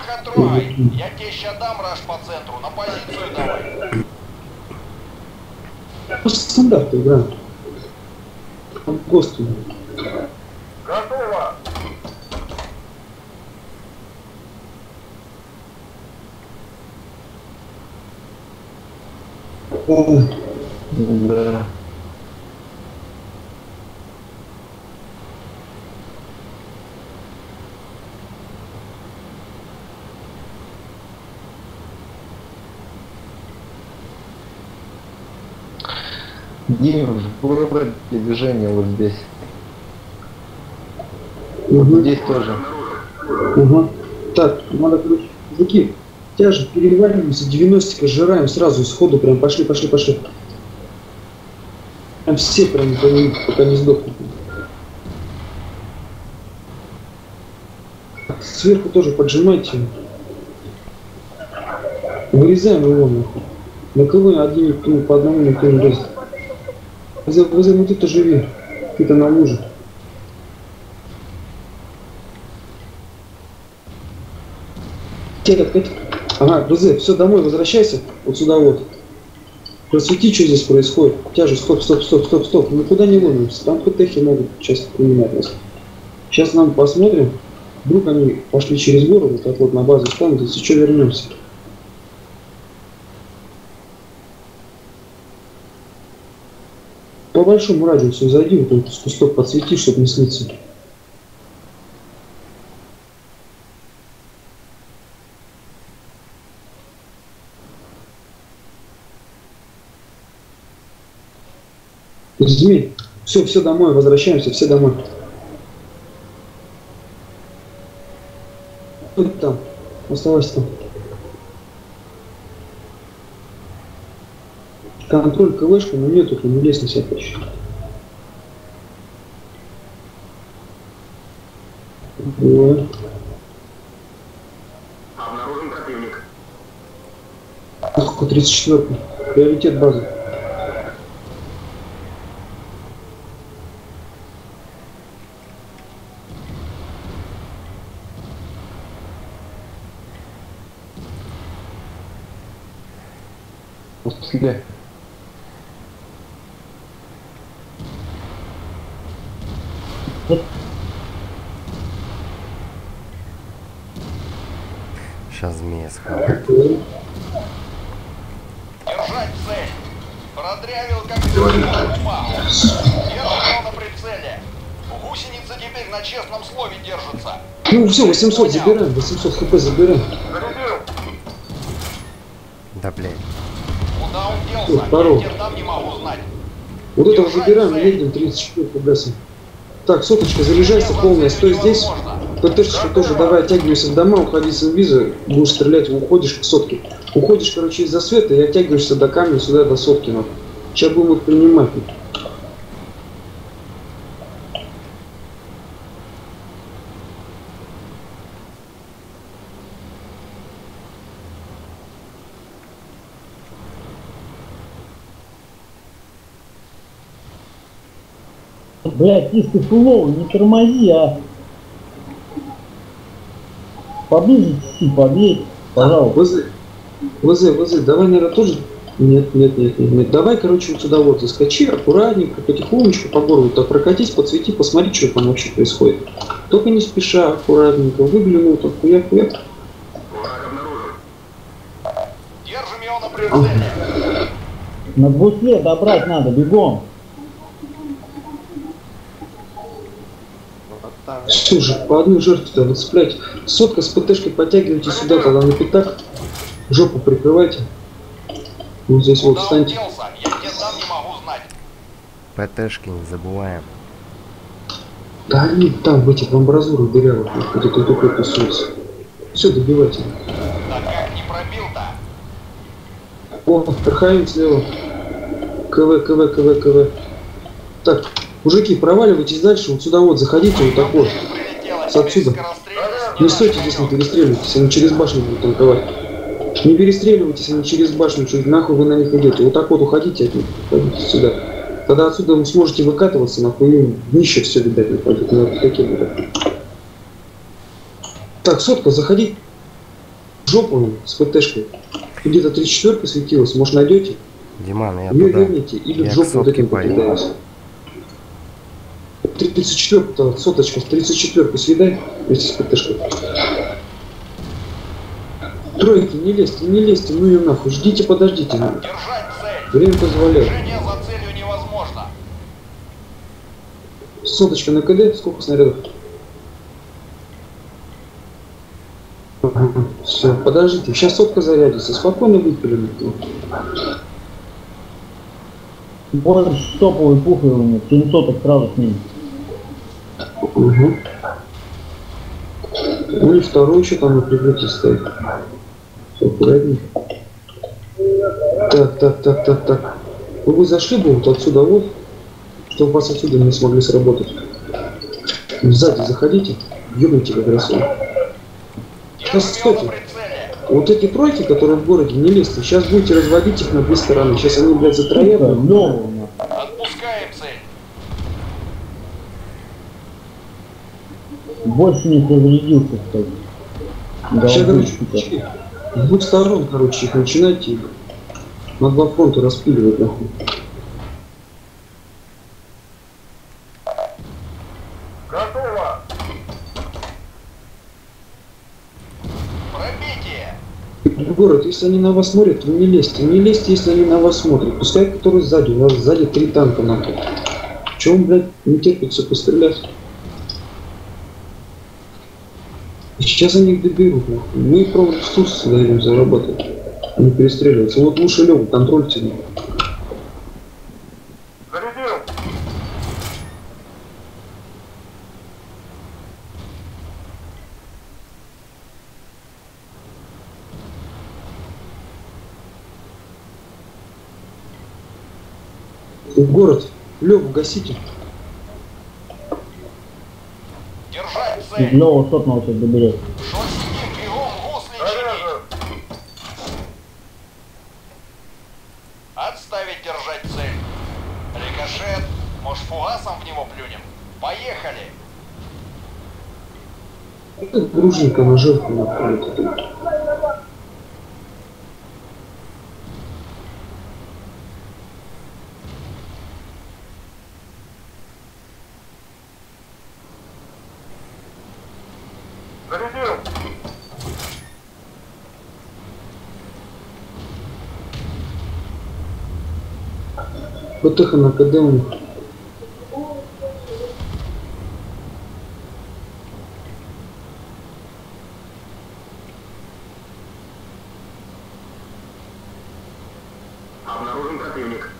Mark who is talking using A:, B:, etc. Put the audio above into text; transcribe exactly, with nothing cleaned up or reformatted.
A: Бляха, трой! Я тебе ща дам раш по центру, на позицию давай.
B: Просто стандарт игра. Господи.
A: Готово!
C: Да. Дим, выбрать движение вот здесь.
B: Угу.
C: Вот здесь тоже.
B: Угу. Так, надо, короче, языки. Тяжи, переваливаемся, девяностика сжираем сразу, сходу прям пошли, пошли, пошли. Прям все прям, пока не сдохнут. Сверху тоже поджимайте. Вырезаем его нахуй. На кого один, ну, по одному никто не лезет. Вызови, ну ты-то живи. Ты-то на луже. Тихо, тихо. Ага, ВЗ, все, домой возвращайся. Вот сюда вот. Просвети, что здесь происходит. Тяжи, стоп, стоп, стоп, стоп, стоп. Никуда не ломимся. Там ПТХи могут сейчас принимать нас. Сейчас нам посмотрим. Вдруг они пошли через гору, вот так вот на базу станут, если что, вернемся. По большому радиусу зайди, вот этот кусток подсвети, чтобы не сниться. Змей, все, все домой, возвращаемся, все домой. Вот там, оставайся там. Контроль КВшка, но нету, не лезь на себя почти. Вот.
A: Обнаружен противник.
B: тридцать четвёртый. Приоритет базы.
C: После.
D: Сейчас змея схавает.
A: Держать цель. Продрявил как упал. Держим его на прицеле. Гусеница теперь на честном слове держится.
B: Ну все, восемьсот забираем, восемьсот хп забираем.
D: Да блядь.
A: Куда он
B: О,
A: делся?
B: здорово.
A: Я теперь там не могу знать.
B: Вот этого забираем и едем тридцать четыре гасим. Так, соточка, заряжайся полная, стой здесь. ПТшечка тоже давай, оттягивайся в дома, уходи с инвиза, будешь стрелять, уходишь к сотке. Уходишь, короче, из-за света и оттягиваешься до камня сюда, до сотки. Ну. Сейчас будем их принимать.
E: Блядь, если ты фуловый, не тормози, а. Поближе си, побей, пожалуйста.
B: ВЗ, ВЗ, ВЗ, давай, наверное, тоже... Нет, нет, нет, нет, нет. Давай, короче, вот сюда вот заскочи, аккуратненько, потихонечку по городу, так прокатись, подсвети, посмотри, что там вообще происходит. Только не спеша, аккуратненько, выглянул, так хуяк-хуяк.
A: Держим его на прицеле.
E: На бусле добрать надо, бегом.
B: Все же, по одной жертве-то выцеплять. Сотка с ПТшкой подтягивайте сюда, тогда на пятак. Жопу прикрывайте. Вот здесь вот встаньте.
A: Я тебе там не могу знать.
D: ПТшки не забываем.
B: Да они там, в этих амбразурах дырявых, где-то такой тусуется. Все, добивайте.
A: Да как не пробил-то?
B: О, РХМ слева. КВ, КВ, КВ, КВ. Так, мужики, проваливайтесь дальше, вот сюда вот, заходите вот так вот. С отсюда. Не стойте здесь, не перестреливайтесь, они через башню будут танковать. Не перестреливайтесь, они через башню, что нахуй вы на них идете. Вот так вот уходите от них, уходите сюда. Тогда отсюда вы сможете выкатываться, нахуй днище все, видать, не пойдет. Ну, такие будут. Так, сотка, заходи. жопу с ПТшкой. Где-то тридцать четыре светилась, может найдете?
D: Диман, я
B: Ее
D: туда.
B: верните или
D: Я
B: в
D: к
B: жопу вот
D: сотке
B: этим
D: пойду.
B: покидаюсь. тридцать четыре, соточка, с тридцать четыре съедай вместе с ПТшкой. Тройки, не лезьте, не лезьте, ну и нахуй, ждите, подождите.
A: Держать цель.
B: Время позволяет.
A: Движение за целью невозможно.
B: Соточка на КД, сколько снарядов? Ага, все, подождите, сейчас сотка зарядится, спокойно выпилим.
E: Больше топовый пухлый у него, семьсот сразу с ним.
B: Угу. Ну и второй еще там на прикрытии стоит. Все, аккуратнее. Так, так, так, так, так. Ну вы зашли бы вот отсюда вот, чтобы вас отсюда не смогли сработать. Сзади заходите, ёбните как раз. Сейчас, кстати, вот эти тройки, которые в городе, не лезьте, сейчас будете разводить их на две стороны. Сейчас они, блядь, затроят.
A: Отпускаем цель.
E: Больше не разрядился, кстати.
B: Сейчас, короче,
E: Голубчика.
B: с двух сторон, короче, их начинайте их на два фронта распиливать, нахуй.
A: Готово. Пробитие.
B: В город, если они на вас смотрят, вы не лезьте. Не лезьте, если они на вас смотрят. Пускай которые сзади, у вас сзади три танка нахуй. Чего он, блядь, не терпится пострелять? И сейчас они их доберут, нахуй. Мы просто ресурсы даем заработать, а не перестреливаться. Вот лучше Лёву, контрольте. Нахуй.
A: Зарядил.
B: В город. Лёву гасите.
A: Держать цель.
E: Лёва сотного сейчас доберет.
A: Что сидим, бегом гусли чинить. Отставить держать цель. Рикошет. Может, фугасом в него плюнем? Поехали.
B: Это дружненько на жертву нахуй.
A: Зарядил.
B: ПТХ на КД у них.
F: Обнаружен противник.